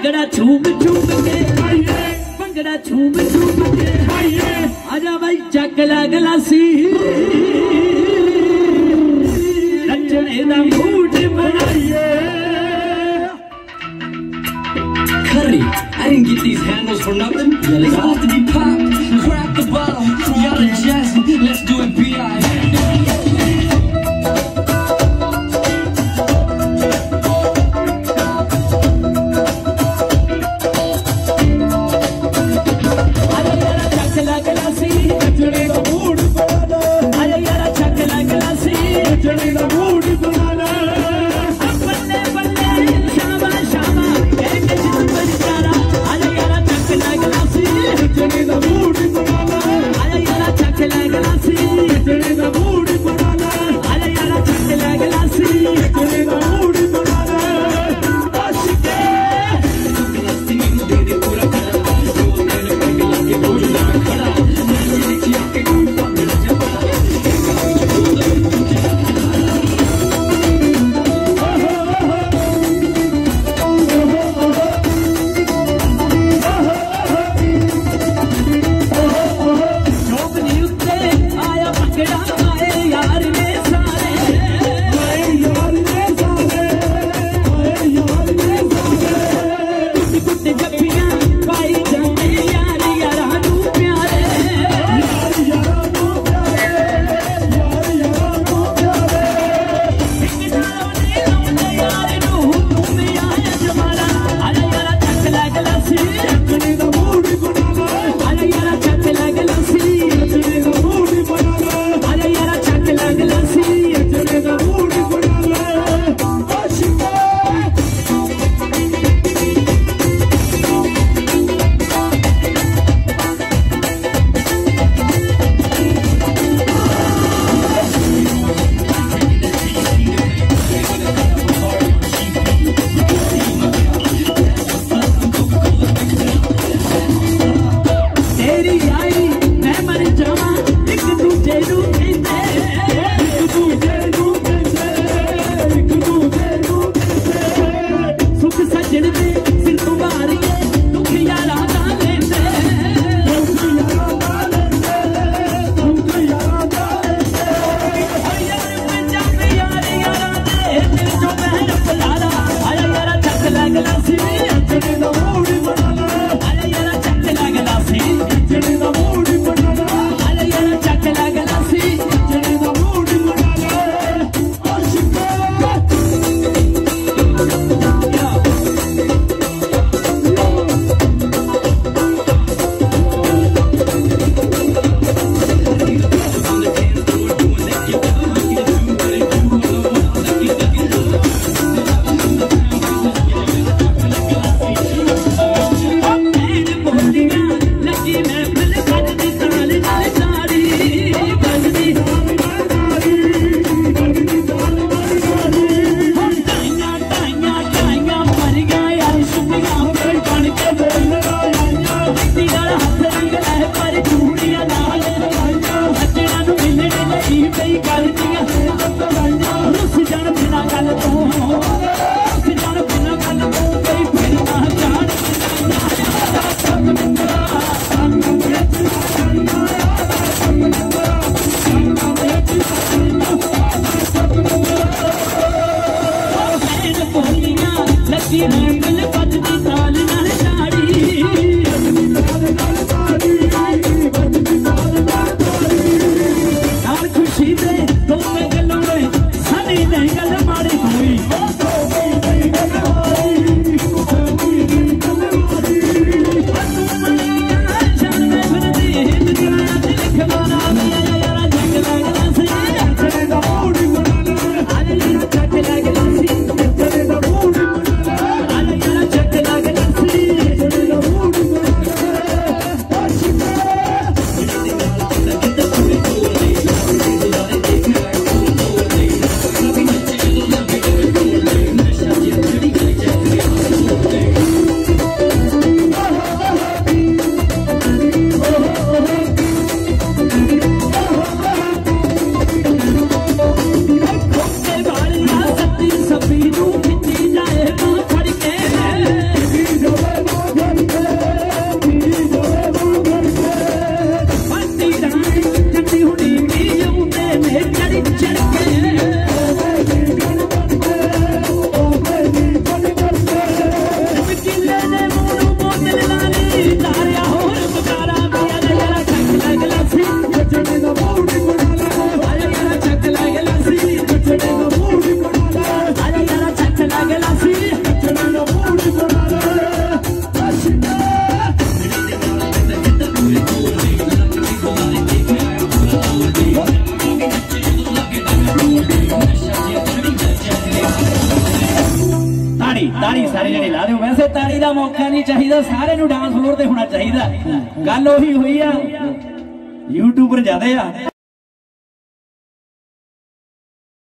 भंगड़ा झूम झूम के भंगड़ा झूम झूम के आजा भाई चक ला गलासी नचने दा मूड बनाइए Curry, I didn't get these handles for nothing. They supposed to be popped. Grab the bottle, y'all are jazzing. Let's do it, B.I. सारे जने ला दो। वैसे ताड़ी का मौका नहीं चाहिए, सारे डांस फ्लोर ते होना चाहिए। गल उही हुई आ, यूट्यूबर ज्यादा आ।